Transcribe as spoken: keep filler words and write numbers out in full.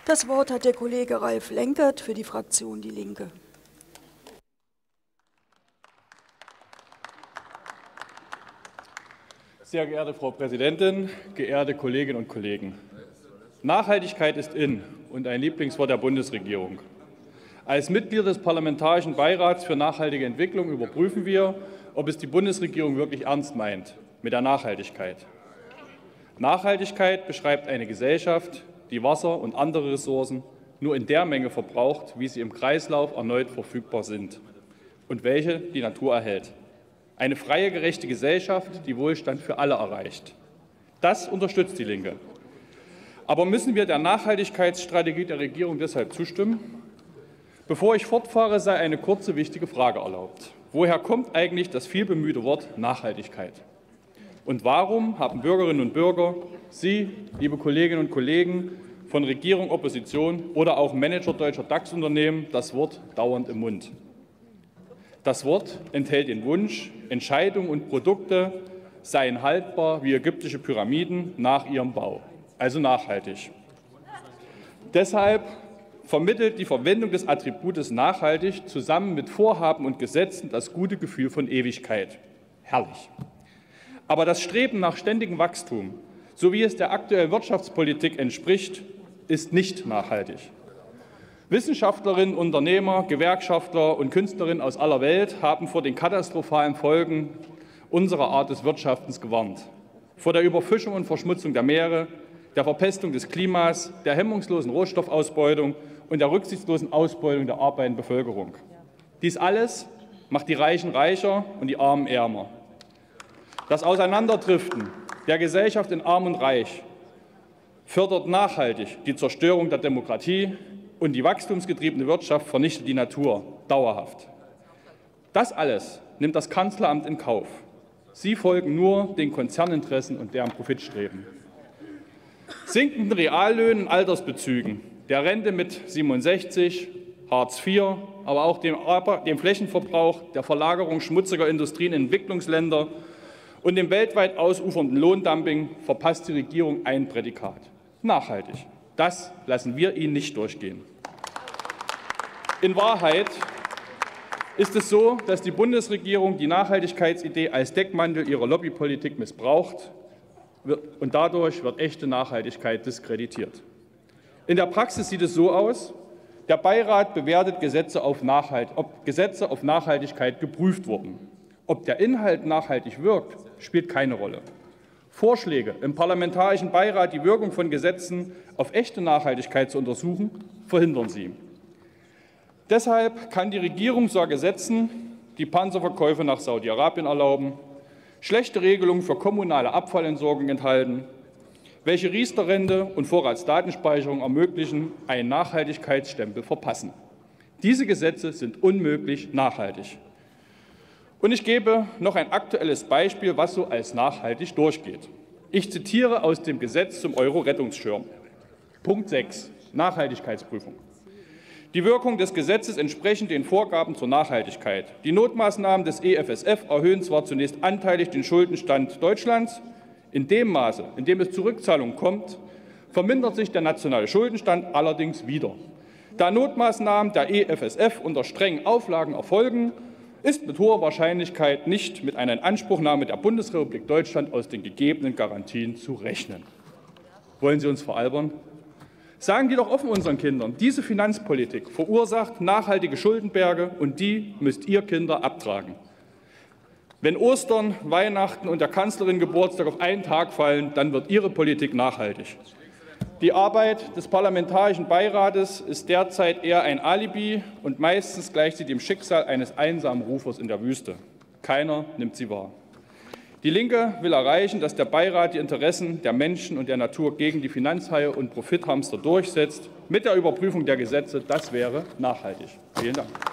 Das Wort hat der Kollege Ralf Lenkert für die Fraktion Die Linke. Sehr geehrte Frau Präsidentin, geehrte Kolleginnen und Kollegen! Nachhaltigkeit ist in und ein Lieblingswort der Bundesregierung. Als Mitglieder des Parlamentarischen Beirats für nachhaltige Entwicklung überprüfen wir, ob es die Bundesregierung wirklich ernst meint mit der Nachhaltigkeit. Nachhaltigkeit beschreibt eine Gesellschaft, die Wasser und andere Ressourcen nur in der Menge verbraucht, wie sie im Kreislauf erneut verfügbar sind und welche die Natur erhält. Eine freie, gerechte Gesellschaft, die Wohlstand für alle erreicht. Das unterstützt die Linke. Aber müssen wir der Nachhaltigkeitsstrategie der Regierung deshalb zustimmen? Bevor ich fortfahre, sei eine kurze, wichtige Frage erlaubt. Woher kommt eigentlich das vielbemühte Wort Nachhaltigkeit? Und warum haben Bürgerinnen und Bürger, Sie, liebe Kolleginnen und Kollegen von Regierung, Opposition oder auch Manager deutscher DAX-Unternehmen, das Wort dauernd im Mund? Das Wort enthält den Wunsch, Entscheidungen und Produkte seien haltbar wie ägyptische Pyramiden nach ihrem Bau, also nachhaltig. Deshalb vermittelt die Verwendung des Attributes nachhaltig zusammen mit Vorhaben und Gesetzen das gute Gefühl von Ewigkeit. Herrlich. Aber das Streben nach ständigem Wachstum, so wie es der aktuellen Wirtschaftspolitik entspricht, ist nicht nachhaltig. Wissenschaftlerinnen, Unternehmer, Gewerkschaftler und Künstlerinnen aus aller Welt haben vor den katastrophalen Folgen unserer Art des Wirtschaftens gewarnt. Vor der Überfischung und Verschmutzung der Meere, der Verpestung des Klimas, der hemmungslosen Rohstoffausbeutung und der rücksichtslosen Ausbeutung der arbeitenden Bevölkerung. Dies alles macht die Reichen reicher und die Armen ärmer. Das Auseinanderdriften der Gesellschaft in Arm und Reich fördert nachhaltig die Zerstörung der Demokratie und die wachstumsgetriebene Wirtschaft vernichtet die Natur dauerhaft. Das alles nimmt das Kanzleramt in Kauf. Sie folgen nur den Konzerninteressen und deren Profitstreben. Sinkenden Reallöhnen, Altersbezügen, der Rente mit siebenundsechzig, Hartz vier, aber auch dem, dem Flächenverbrauch, der Verlagerung schmutziger Industrien in Entwicklungsländer und dem weltweit ausufernden Lohndumping verpasst die Regierung ein Prädikat: nachhaltig. Das lassen wir Ihnen nicht durchgehen. In Wahrheit ist es so, dass die Bundesregierung die Nachhaltigkeitsidee als Deckmantel ihrer Lobbypolitik missbraucht, und dadurch wird echte Nachhaltigkeit diskreditiert. In der Praxis sieht es so aus: Der Beirat bewertet Gesetze auf Nachhalt, ob Gesetze auf Nachhaltigkeit geprüft wurden. Ob der Inhalt nachhaltig wirkt, spielt keine Rolle. Vorschläge im Parlamentarischen Beirat, die Wirkung von Gesetzen auf echte Nachhaltigkeit zu untersuchen, verhindern sie. Deshalb kann die Regierung zwar Gesetzen die Panzerverkäufe nach Saudi-Arabien erlauben, schlechte Regelungen für kommunale Abfallentsorgung enthalten, welche Riester-Rente und Vorratsdatenspeicherung ermöglichen, einen Nachhaltigkeitsstempel verpassen. Diese Gesetze sind unmöglich nachhaltig. Und ich gebe noch ein aktuelles Beispiel, was so als nachhaltig durchgeht. Ich zitiere aus dem Gesetz zum Euro-Rettungsschirm. Punkt sechs, Nachhaltigkeitsprüfung. Die Wirkung des Gesetzes entsprechen den Vorgaben zur Nachhaltigkeit. Die Notmaßnahmen des E F S F erhöhen zwar zunächst anteilig den Schuldenstand Deutschlands. In dem Maße, in dem es zu Rückzahlungen kommt, vermindert sich der nationale Schuldenstand allerdings wieder. Da Notmaßnahmen der E F S F unter strengen Auflagen erfolgen, ist mit hoher Wahrscheinlichkeit nicht mit einer Inanspruchnahme der Bundesrepublik Deutschland aus den gegebenen Garantien zu rechnen. Wollen Sie uns veralbern? Sagen die doch offen unseren Kindern, diese Finanzpolitik verursacht nachhaltige Schuldenberge und die müsst ihr Kinder abtragen. Wenn Ostern, Weihnachten und der Kanzlerin Geburtstag auf einen Tag fallen, dann wird Ihre Politik nachhaltig. Die Arbeit des Parlamentarischen Beirates ist derzeit eher ein Alibi und meistens gleicht sie dem Schicksal eines einsamen Rufers in der Wüste. Keiner nimmt sie wahr. Die Linke will erreichen, dass der Beirat die Interessen der Menschen und der Natur gegen die Finanzhaie und Profithamster durchsetzt. Mit der Überprüfung der Gesetze, das wäre nachhaltig. Vielen Dank.